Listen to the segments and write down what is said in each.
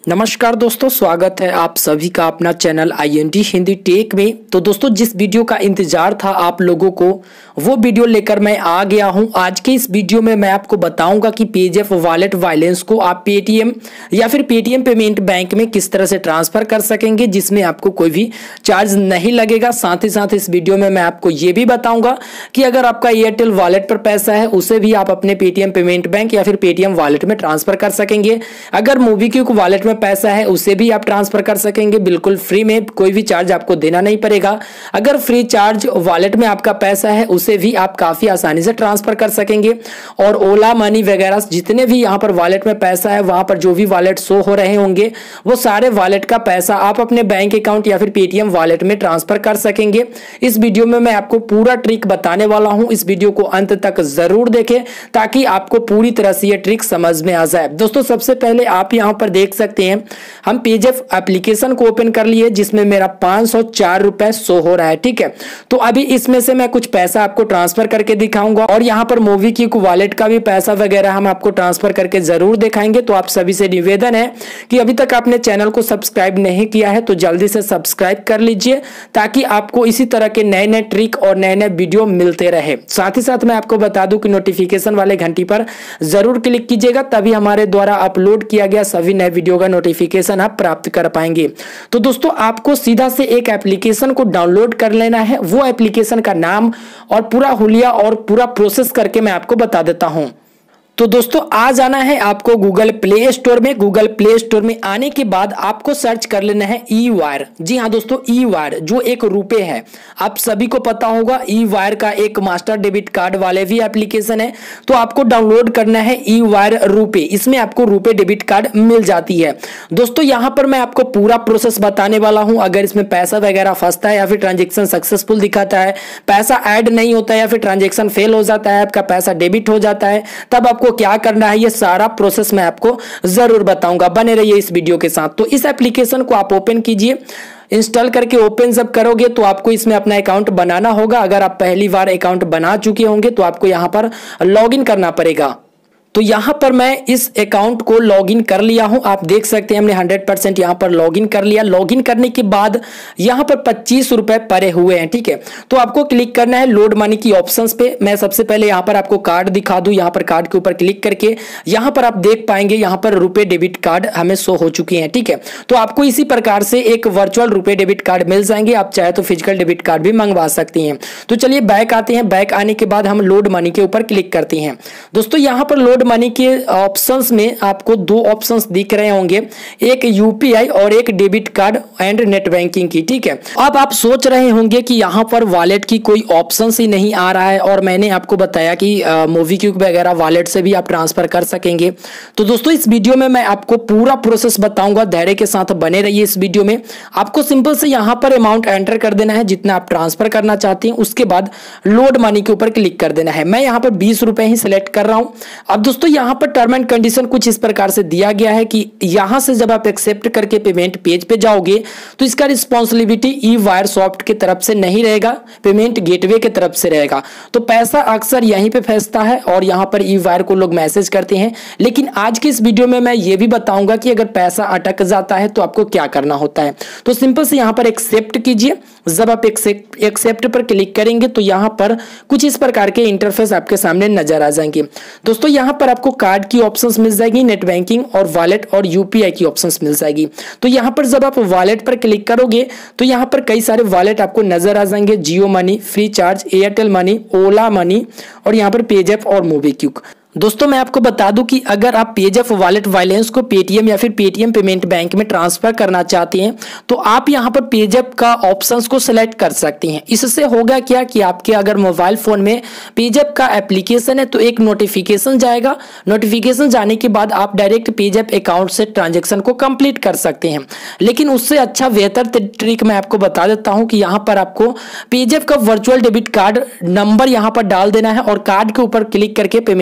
नमस्कार दोस्तों, स्वागत है आप सभी का अपना चैनल INT हिंदी टेक में। तो दोस्तों, जिस वीडियो का इंतजार था आप लोगों को, वो वीडियो लेकर मैं आ गया हूं। आज के इस वीडियो में मैं आपको बताऊंगा कि पेजेफ वॉलेट बैलेंस को आप पेटीएम या फिर पेटीएम पेमेंट बैंक में किस तरह से ट्रांसफर कर सकेंगे, जिसमें आपको कोई भी चार्ज नहीं लगेगा। साथ ही साथ इस वीडियो में मैं आपको ये भी बताऊंगा कि अगर आपका एयरटेल वॉलेट पर पैसा है उसे भी आप अपने पेटीएम पेमेंट बैंक या फिर पेटीएम वॉलेट में ट्रांसफर कर सकेंगे। अगर मोबीक्विक वॉलेट में पैसा है उसे भी आप ट्रांसफर कर सकेंगे बिल्कुल फ्री में, कोई भी चार्ज आपको देना नहीं पड़ेगा। अगर फ्री चार्ज वॉलेट में आपका पैसा है उसे भी आप काफी आसानी से ट्रांसफर कर सकेंगे। और ओला मनी वगैरह जितने भी यहाँ पर वॉलेट में पैसा है, वहां पर जो भी वॉलेट शो हो रहे होंगे वो सारे वॉलेट का पैसा आप अपने बैंक अकाउंट या फिर पेटीएम वॉलेट में ट्रांसफर कर सकेंगे। इस वीडियो में मैं आपको पूरा ट्रिक बताने वाला हूं। इस वीडियो को अंत तक जरूर देखें ताकि आपको पूरी तरह से ये ट्रिक समझ में आ जाए। दोस्तों, सबसे पहले आप यहाँ पर देख सकते हैं हम पेजेफ एप्लीकेशन को ओपन कर लिए, जिसमें मेरा 504 रुपए शो हो रहा है। ठीक है, तो अभी इसमें से मैं कुछ पैसा आपको ट्रांसफर करके दिखाऊंगा और यहाँ पर मोबीक्विक वॉलेट का भी पैसा वगैरह हम आपको ट्रांसफर करके जरूर दिखाएंगे। तो आप सभी से निवेदन है कि अभी तक आपने चैनल को सब्सक्राइब नहीं किया है तो जल्दी से सब्सक्राइब कर लीजिए ताकि आपको इसी तरह के नए नए ट्रिक और नए नए वीडियो मिलते रहे। साथ ही साथ मैं आपको बता दूं कि नोटिफिकेशन वाले घंटी पर जरूर क्लिक कीजिएगा, तभी हमारे द्वारा अपलोड किया गया सभी नए वीडियो का नोटिफिकेशन आप प्राप्त कर पाएंगे। तो दोस्तों, आपको सीधा से एक एप्लीकेशन को डाउनलोड कर लेना है। वो एप्लीकेशन का नाम और पूरा हुलिया और पूरा प्रोसेस करके मैं आपको बता देता हूं। तो दोस्तों, आ जाना है आपको गूगल प्ले स्टोर में। गूगल प्ले स्टोर में आने के बाद आपको सर्च कर लेना है ई वायर। जी हाँ दोस्तों, ई वायर जो एक रुपए है, आप सभी को पता होगा ई वायर का एक मास्टर डेबिट कार्ड वाले भी एप्लीकेशन है। तो आपको डाउनलोड करना है ई वायर रुपए, इसमें आपको रुपए डेबिट कार्ड मिल जाती है। दोस्तों, यहाँ पर मैं आपको पूरा प्रोसेस बताने वाला हूँ। अगर इसमें पैसा वगैरह फंसता है या फिर ट्रांजेक्शन सक्सेसफुल दिखाता है, पैसा ऐड नहीं होता है या फिर ट्रांजेक्शन फेल हो जाता है, आपका पैसा डेबिट हो जाता है, तब आपको क्या करना है, ये सारा प्रोसेस मैं आपको जरूर बताऊंगा। बने रहिए इस वीडियो के साथ। तो इस एप्लीकेशन को आप ओपन कीजिए। इंस्टॉल करके ओपन जब करोगे तो आपको इसमें अपना अकाउंट बनाना होगा। अगर आप पहली बार अकाउंट बना चुके होंगे तो आपको यहां पर लॉगिन करना पड़ेगा। तो यहां पर मैं इस अकाउंट को लॉगिन कर लिया हूं। आप देख सकते हैं हमने 100% यहां पर लॉगिन कर लिया। लॉगिन करने के बाद यहां पर 25 रुपए पड़े हुए हैं। ठीक है, तो आपको क्लिक करना है लोड मनी की ऑप्शंस पे। मैं सबसे पहले यहां पर आपको कार्ड दिखा दूं। यहां पर कार्ड के ऊपर क्लिक करके यहां पर आप देख पाएंगे यहां पर रुपए डेबिट कार्ड हमें शो हो चुके हैं। ठीक है, तो आपको इसी प्रकार से एक वर्चुअल रुपए डेबिट कार्ड मिल जाएंगे। आप चाहे तो फिजिकल डेबिट कार्ड भी मंगवा सकती हैं। तो चलिए बैक आते हैं। बैक आने के बाद हम लोड मनी के ऊपर क्लिक करते हैं। दोस्तों, यहां पर लोड मनी के ऑप्शंस में आपको दो ऑप्शंस दिख रहे होंगे, एक यूपीआई और एक debit card and net banking की। ठीक है, अब आप सोच रहे होंगे कि यहां पर वॉलेट की कोई ऑप्शंस ही नहीं आ रहा है और मैंने आपको बताया कि मोबीक्विक वगैरह वॉलेट से भी आप ट्रांसफर कर सकेंगे। तो दोस्तों, इस वीडियो में मैं आपको पूरा प्रोसेस बताऊंगा। धैर्य के साथ बने रहिए इस वीडियो में। आपको सिंपल से यहां पर अमाउंट एंटर कर देना है जितना आप ट्रांसफर करना चाहते हैं। उसके बाद लोड मनी के ऊपर क्लिक कर देना है। मैं यहां पर 20 रुपए ही सिलेक्ट कर रहा हूं। अब दोस्तों, यहां पर टर्म एंड कंडीशन कुछ इस प्रकार से दिया गया है कि यहां से जब आप एक्सेप्ट करके पेमेंट पेज पे जाओगे तो इसका रिस्पॉन्सिबिलिटी ई वायर सॉफ्ट की तरफ से नहीं रहेगा, पेमेंट गेटवे की तरफ से रहेगा। तो पैसा अक्सर यहीं पे फंसता है और यहां पर ई वायर को लोग मैसेज करते हैं। लेकिन आज की इस वीडियो में मैं ये भी बताऊंगा कि अगर पैसा अटक जाता है तो आपको क्या करना होता है। तो सिंपल से यहां पर एक्सेप्ट कीजिए। जब आप एक्सेप्ट पर क्लिक करेंगे तो यहां पर कुछ इस प्रकार के इंटरफेस आपके सामने नजर आ जाएंगे। दोस्तों, यहां पर आपको कार्ड की ऑप्शंस मिल जाएगी, नेट बैंकिंग और वॉलेट और यूपीआई की ऑप्शंस मिल जाएगी। तो यहां पर जब आप वॉलेट पर क्लिक करोगे तो यहां पर कई सारे वॉलेट आपको नजर आ जाएंगे, Jio money, Freecharge, Airtel money, Ola money और यहां पर पेजेफ और मोबीक्विक। दोस्तों, मैं आपको बता दूं कि अगर आप पेजेफ वॉलेट बैलेंस को पेटीएम या फिर पेटीएम पेमेंट बैंक में ट्रांसफर करना चाहते हैं तो आप यहां पर पेजेफ का ऑप्शंस को सिलेक्ट कर सकते हैं। इससे होगा क्या कि आपके अगर मोबाइल फोन में पेजेफ का एप्लीकेशन है तो एक नोटिफिकेशन जाएगा। नोटिफिकेशन जाने के बाद आप डायरेक्ट पेजेफ अकाउंट से ट्रांजेक्शन को कंप्लीट कर सकते हैं। लेकिन उससे अच्छा बेहतर ट्रिक मैं आपको बता देता हूं कि यहां पर आपको पेजेफ का वर्चुअल डेबिट कार्ड नंबर यहां पर डाल देना है और कार्ड के ऊपर क्लिक करके पेमेंट कर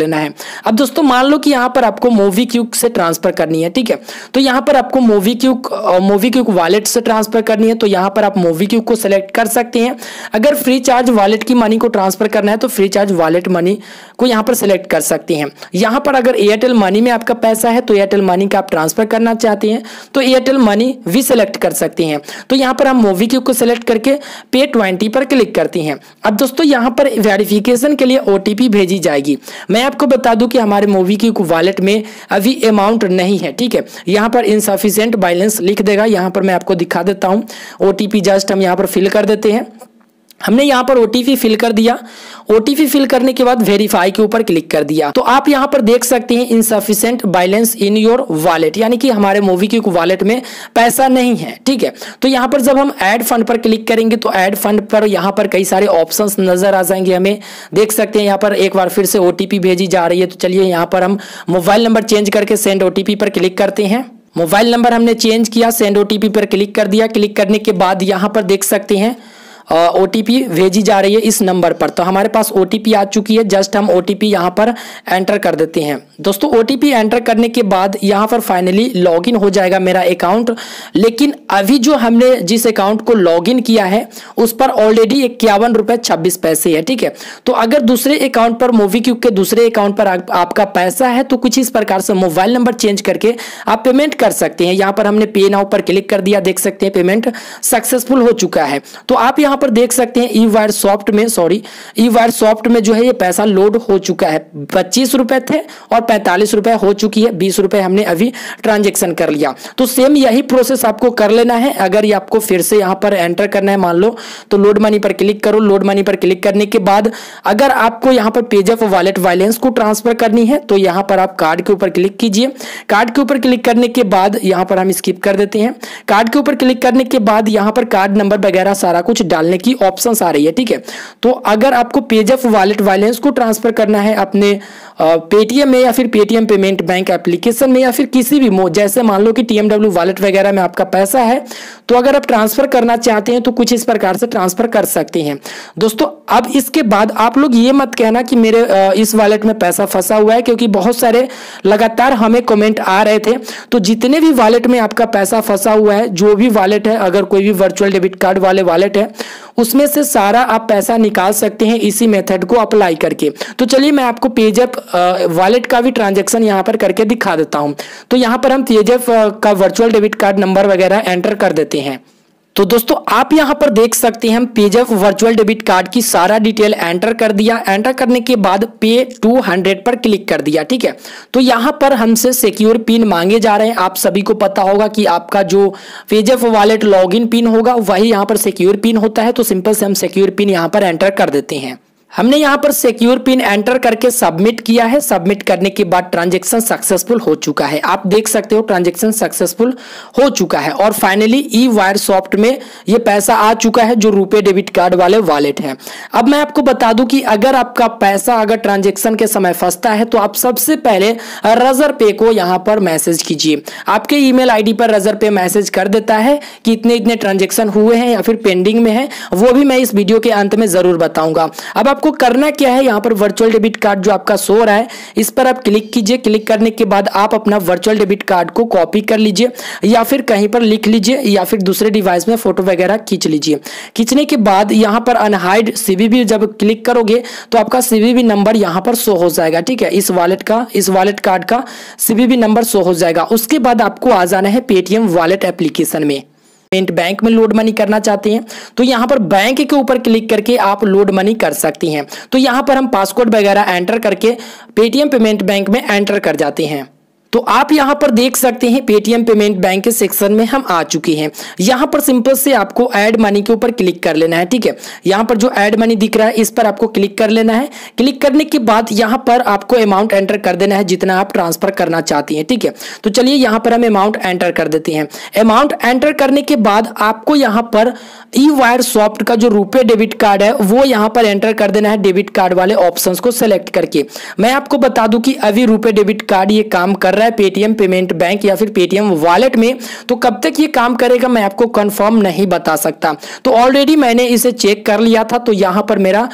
लेना है। अब दोस्तों मान लो कि यहाँ पर आपको मोबीक्विक से ट्रांसफर करनी है, ठीक है, तो यहाँ पर आपको मोबीक्विक वॉलेट से ट्रांसफर करनी है, तो यहाँ पर आप मोबीक्विक को सिलेक्ट कर सकते हैं। अगर फ्री चार्ज वॉलेट की मनी को ट्रांसफर करना है तो फ्री चार्ज वॉलेट मनी को यहाँ पर सिलेक्ट कर सकते हैं। यहाँ पर अगर एयरटेल मनी में आपका पैसा है तो एयरटेल मनी का आप ट्रांसफर करना चाहते हैं तो एयरटेल मनी भी सिलेक्ट कर सकते हैं। तो यहाँ पर हम मोबीक्विक को सिलेक्ट करके पे 20 पर क्लिक करते हैं। अब दोस्तों यहाँ पर वेरिफिकेशन के लिए OTP भेजी जाएगी। मैं आपको बता दूं कि हमारे मोबीक्विक वॉलेट में अभी अमाउंट नहीं है, ठीक है, यहाँ पर इनसफिशिएंट बैलेंस लिख देगा। यहाँ पर मैं आपको दिखा देता हूँ, OTP जस्ट हम यहाँ पर फिल कर देते हैं। हमने यहाँ पर OTP फिल कर दिया। OTP फिल करने के बाद वेरीफाई के ऊपर क्लिक कर दिया तो आप यहाँ पर देख सकते हैं insufficient balance in your wallet, यानी कि हमारे मोबीक्विक वॉलेट में पैसा नहीं है, ठीक है। तो यहाँ पर जब हम ऐड फंड पर क्लिक करेंगे तो ऐड फंड पर यहाँ पर कई सारे ऑप्शंस नजर आ जाएंगे। हमें देख सकते हैं यहाँ पर एक बार फिर से OTP भेजी जा रही है। तो चलिए यहाँ पर हम मोबाइल नंबर चेंज करके सेंड OTP पर क्लिक करते हैं। मोबाइल नंबर हमने चेंज किया, सेंड OTP पर क्लिक कर दिया। क्लिक करने के बाद यहाँ पर देख सकते हैं OTP भेजी जा रही है इस नंबर पर। तो हमारे पास OTP आ चुकी है, जस्ट हम OTP यहाँ पर एंटर कर देते हैं। दोस्तों OTP एंटर करने के बाद यहाँ पर फाइनली लॉगिन हो जाएगा मेरा अकाउंट। लेकिन अभी जो हमने जिस अकाउंट को लॉगिन किया है उस पर ऑलरेडी 51 रुपये 26 पैसे है, ठीक है। तो अगर दूसरे अकाउंट पर मोबीक्विक के दूसरे अकाउंट पर आपका पैसा है तो कुछ इस प्रकार से मोबाइल नंबर चेंज करके आप पेमेंट कर सकते हैं। यहाँ पर हमने पे नाउ पर क्लिक कर दिया, देख सकते हैं पेमेंट सक्सेसफुल हो चुका है। तो आप यहाँ पर देख सकते हैं ई वायर सॉफ्ट में जो है ये पैसा लोड हो चुका है। 25 रुपए थे और 45 रुपए हो चुकी है, 20 रुपए हमने अभी ट्रांजेक्शन कर लिया। तो सेम यही प्रोसेस आपको कर लेना है। अगर ये आपको फिर से यहाँ पर एंटर करना है मान लो तो लोड मनी पर क्लिक करो। लोड मनी पर क्लिक करने के बाद अगर आपको यहाँ पर पेजअप वॉलेट बैलेंस को ट्रांसफर करनी है तो यहाँ पर आप कार्ड के ऊपर क्लिक कीजिए। कार्ड के ऊपर क्लिक करने के बाद यहाँ पर हम स्किप कर देते हैं। कार्ड के ऊपर क्लिक करने के बाद यहाँ पर कार्ड नंबर वगैरह सारा कुछ डालने की ऑप्शंस आ रही है, ठीक है। तो अगर आपको पेजअप वॉलेट बैलेंस को ट्रांसफर करना है अपने पेटीएम में या फिर पेटीएम पेमेंट बैंक एप्लीकेशन में या फिर किसी भी जैसे मान लो कि TMW वॉलेट वगैरह में आपका पैसा है तो अगर आप ट्रांसफर करना चाहते हैं तो कुछ इस प्रकार से ट्रांसफर कर सकते हैं। दोस्तों अब इसके बाद आप लोग ये मत कहना कि मेरे इस वॉलेट में पैसा फंसा हुआ है, क्योंकि बहुत सारे लगातार हमें कमेंट आ रहे थे। तो जितने भी वॉलेट में आपका पैसा फंसा हुआ है, जो भी वॉलेट है, अगर कोई भी वर्चुअल डेबिट कार्ड वाले वॉलेट है उसमें से सारा आप पैसा निकाल सकते हैं इसी मेथड को अप्लाई करके। तो चलिए मैं आपको पेजअप वॉलेट का भी ट्रांजैक्शन यहाँ पर करके दिखा देता हूँ। तो यहाँ पर हम पेजअप का वर्चुअल डेबिट कार्ड नंबर वगैरह एंटर कर देते हैं। तो दोस्तों आप यहाँ पर देख सकते हैं हम पेजअप वर्चुअल डेबिट कार्ड की सारा डिटेल एंटर कर दिया। एंटर करने के बाद पे 200 पर क्लिक कर दिया, ठीक है। तो यहाँ पर हमसे सिक्योर पिन मांगे जा रहे हैं। आप सभी को पता होगा कि आपका जो पेजअप वॉलेट लॉगिन पिन होगा वही यहाँ पर सिक्योर पिन होता है। तो सिंपल से हम सिक्योर पिन यहाँ पर एंटर कर देते हैं। हमने यहाँ पर सिक्योर पिन एंटर करके सबमिट किया है। सबमिट करने के बाद ट्रांजैक्शन सक्सेसफुल हो चुका है। आप देख सकते हो ट्रांजैक्शन सक्सेसफुल हो चुका है और फाइनली ई वायर सॉफ्ट में ये पैसा आ चुका है जो रुपे डेबिट कार्ड वाले वॉलेट है। अब मैं आपको बता दूं कि अगर आपका पैसा अगर ट्रांजैक्शन के समय फंसता है तो आप सबसे पहले रजर पे को यहाँ पर मैसेज कीजिए। आपके ईमेल आईडी पर रजर पे मैसेज कर देता है कि इतने इतने ट्रांजैक्शन हुए हैं या फिर पेंडिंग में है, वो भी मैं इस वीडियो के अंत में जरूर बताऊंगा। अब आपको करना क्या है, यहाँ पर वर्चुअल डेबिट कार्ड जो आपका शो रहा है इस पर आप क्लिक कीजिए। क्लिक करने के बाद आप अपना वर्चुअल डेबिट कार्ड को कॉपी कर लीजिए या फिर कहीं पर लिख लीजिए या फिर दूसरे डिवाइस में फोटो वगैरह खींच लीजिए। खींचने के बाद यहाँ पर अनहाइड CVV जब क्लिक करोगे तो आपका CVV नंबर यहाँ पर शो हो जाएगा, ठीक है। इस वॉलेट कार्ड का CVV नंबर शो हो जाएगा। उसके बाद आपको आ जाना है पेटीएम वॉलेट एप्लीकेशन में। बैंक में लोड मनी करना चाहते हैं तो यहाँ पर बैंक के ऊपर क्लिक करके आप लोड मनी कर सकती हैं। तो यहाँ पर हम पासवर्ड वगैरह एंटर करके पेटीएम पेमेंट बैंक में एंटर कर जाते हैं। तो आप यहाँ पर देख सकते हैं पेटीएम पेमेंट बैंक के सेक्शन में हम आ चुके हैं। यहाँ पर सिंपल से आपको ऐड मनी के ऊपर क्लिक कर लेना है, ठीक है। यहाँ पर जो ऐड मनी दिख रहा है इस पर आपको क्लिक कर लेना है। क्लिक करने के बाद यहाँ पर आपको अमाउंट एंटर कर देना है जितना आप ट्रांसफर करना चाहती हैं, ठीक है। तो चलिए यहाँ पर हम अमाउंट एंटर कर देते हैं। अमाउंट एंटर करने के बाद आपको यहाँ पर ई वायर सॉफ्ट का जो रुपे डेबिट कार्ड है वो यहाँ पर एंटर कर देना है डेबिट कार्ड वाले ऑप्शंस को सेलेक्ट करके। मैं आपको बता दूं कि अभी रुपे डेबिट कार्ड ये काम कर रहा है पेटीएम पेमेंट बैंक या फिर पेटीएम वॉलेट में। तो कब तक ये काम करेगा मैं आपको कंफर्म नहीं बता सकता। तो ऑलरेडी मैंने इसे चेक कर लिया था तो यहाँ पर मेरा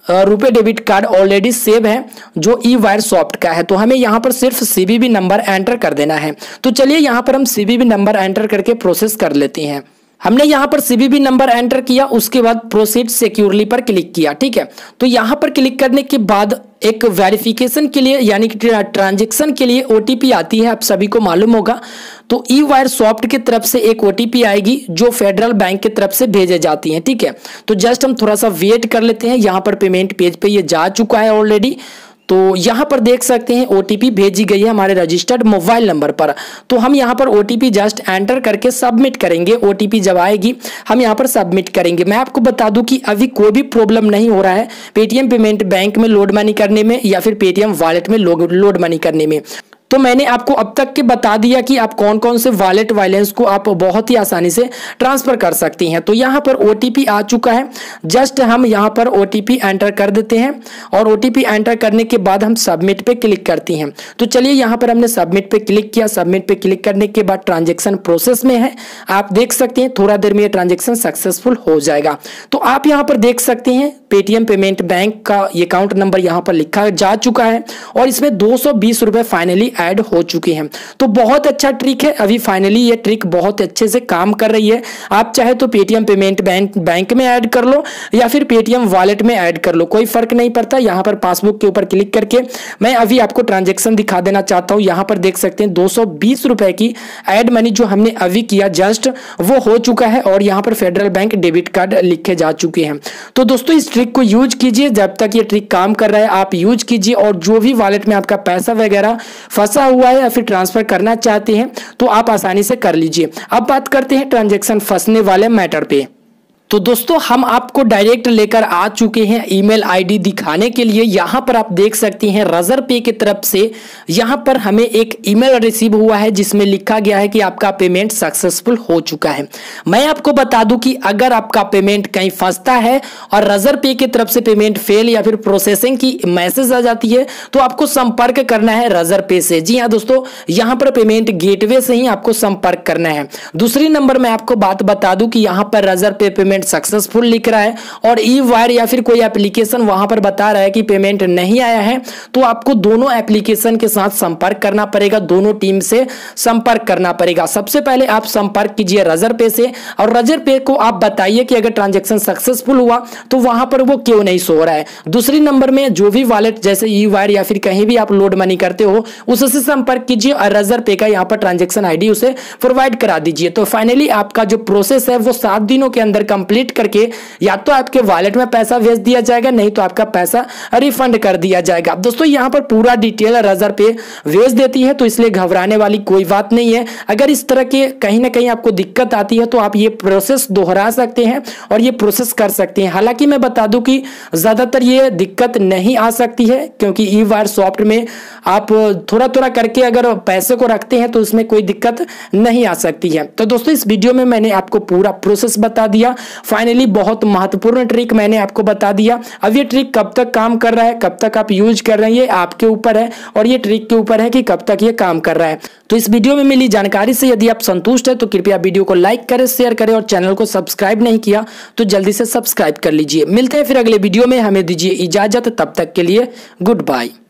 रुपए डेबिट कार्ड ऑलरेडी सेव है जो ई वायर सॉफ्ट का है, तो हमें यहाँ पर सिर्फ सीवीवी नंबर एंटर कर देना है। तो चलिए यहाँ पर हम सीवीवी नंबर एंटर करके प्रोसेस कर लेते हैं। हमने यहाँ पर सीवीवी नंबर एंटर किया, उसके बाद प्रोसीड सिक्योरली पर क्लिक किया। ठीक है, तो यहाँ पर क्लिक करने के बाद एक वेरिफिकेशन के लिए यानी कि ट्रांजैक्शन के लिए ओटीपी आती है, आप सभी को मालूम होगा। तो ई वायर सॉफ्ट की तरफ से एक ओटीपी आएगी जो फेडरल बैंक की तरफ से भेजे जाती है। ठीक है, तो जस्ट हम थोड़ा सा वेट कर लेते हैं। यहाँ पर पेमेंट पेज पे ये जा चुका है ऑलरेडी। तो यहाँ पर देख सकते हैं ओटीपी भेजी गई है हमारे रजिस्टर्ड मोबाइल नंबर पर। तो हम यहाँ पर ओटीपी जस्ट एंटर करके सबमिट करेंगे। ओटीपी जब आएगी हम यहाँ पर सबमिट करेंगे। मैं आपको बता दूं कि अभी कोई भी प्रॉब्लम नहीं हो रहा है पेटीएम पेमेंट बैंक में लोड मनी करने में या फिर पेटीएम वॉलेट में लोड मनी करने में। तो मैंने आपको अब तक के बता दिया कि आप कौन कौन से वॉलेट बैलेंस को आप बहुत ही आसानी से ट्रांसफर कर सकती हैं। तो यहाँ पर ओटीपी आ चुका है, जस्ट हम यहाँ पर ओटीपी एंटर कर देते हैं और ओटीपी एंटर करने के बाद हम सबमिट पे क्लिक करती हैं। तो चलिए यहाँ पर हमने सबमिट पे क्लिक किया। सबमिट पे क्लिक करने के बाद ट्रांजेक्शन प्रोसेस में है, आप देख सकते हैं थोड़ा देर में ये ट्रांजेक्शन सक्सेसफुल हो जाएगा। तो आप यहाँ पर देख सकते हैं पेटीएम पेमेंट बैंक का अकाउंट नंबर यहाँ पर लिखा जा चुका है और इसमें 220 रुपए फाइनली ऐड हो चुके हैं। तो बहुत अच्छा ट्रिक है, अभी फाइनली ये ट्रिक बहुत अच्छे से काम कर रही है। आप चाहे तो पेटीएम पेमेंट बैंक में ऐड कर लो या फिर पेटीएम वॉलेट में ऐड कर लो, कोई फर्क नहीं पड़ता। यहाँ पर पासबुक के ऊपर क्लिक करके मैं अभी आपको ट्रांजेक्शन दिखा देना चाहता हूँ। यहाँ पर देख सकते हैं 220 रुपए की ऐड मनी जो हमने अभी किया जस्ट वो हो चुका है और यहाँ पर फेडरल बैंक डेबिट कार्ड लिखे जा चुके हैं। तो दोस्तों इस ट्रिक को यूज कीजिए, जब तक ये ट्रिक काम कर रहा है आप यूज कीजिए और जो भी वॉलेट में आपका पैसा वगैरह फंसा हुआ है या फिर ट्रांसफर करना चाहते हैं तो आप आसानी से कर लीजिए। अब बात करते हैं ट्रांजैक्शन फंसने वाले मैटर पे। तो दोस्तों हम आपको डायरेक्ट लेकर आ चुके हैं ईमेल आईडी दिखाने के लिए। यहाँ पर आप देख सकते हैं रज़रपे की तरफ से यहाँ पर हमें एक ईमेल रिसीव हुआ है जिसमें लिखा गया है कि आपका पेमेंट सक्सेसफुल हो चुका है। मैं आपको बता दूं कि अगर आपका पेमेंट कहीं फंसता है और रज़रपे की तरफ से पेमेंट फेल या फिर प्रोसेसिंग की मैसेज आ जाती है तो आपको संपर्क करना है रज़रपे से। जी हाँ दोस्तों, यहाँ पर पेमेंट गेटवे से ही आपको संपर्क करना है। दूसरी नंबर मैं आपको बात बता दूं कि यहाँ पर रज़रपे पेमेंट सक्सेसफुल लिख रहा है और ई वायर या फिर कोई एप्लीकेशन वहां पर बता रहा है कि पेमेंट नहीं आया है, तो आपको दोनों एप्लीकेशन के साथ संपर्क करना पड़ेगा, दोनों टीम से संपर्क करना पड़ेगा। सबसे पहले आप संपर्क कीजिए रज़रपे से और रज़रपे को आप बताइए कि अगर ट्रांजैक्शन सक्सेसफुल हुआ तो वहां पर वो क्यों नहीं शो रहा है। दूसरी नंबर में जो भी वॉलेट जैसे ई वायर या फिर कहीं भी आप लोड मनी करते हो उससे संपर्क कीजिए और रज़रपे का यहाँ पर ट्रांजैक्शन आईडी उसे प्रोवाइड करा दीजिए। तो फाइनली आपका जो प्रोसेस है वो 7 दिनों के अंदर कंप्लीट करके या तो आपके वॉलेट में पैसा भेज दिया जाएगा, नहीं तो आपका पैसा रिफंड कर दिया जाएगा। दोस्तों यहाँ पर पूरा डिटेल रज़रपे भेज देती है तो इसलिए घबराने वाली कोई बात नहीं है। अगर इस तरह के कहीं ना कहीं आपको दिक्कत आती है तो आप ये प्रोसेस दोहरा सकते हैं और ये प्रोसेस कर सकते हैं। हालांकि मैं बता दूं कि ज्यादातर ये दिक्कत नहीं आ सकती है क्योंकि ई वायर सॉफ्ट में आप थोड़ा थोड़ा करके अगर पैसे को रखते हैं तो उसमें कोई दिक्कत नहीं आ सकती है। तो दोस्तों इस वीडियो में मैंने आपको पूरा प्रोसेस बता दिया। फाइनली बहुत महत्वपूर्ण ट्रिक मैंने आपको बता दिया। अब ये ट्रिक कब तक काम कर रहा है, कब तक आप यूज कर रहे हैं, ये आपके ऊपर है और ये ट्रिक के ऊपर है कि कब तक ये काम कर रहा है। तो इस वीडियो में मिली जानकारी से यदि आप संतुष्ट है तो कृपया वीडियो को लाइक करें, शेयर करें और चैनल को सब्सक्राइब नहीं किया तो जल्दी से सब्सक्राइब कर लीजिए। मिलते हैं फिर अगले वीडियो में, हमें दीजिए इजाजत, तब तक के लिए गुड बाय।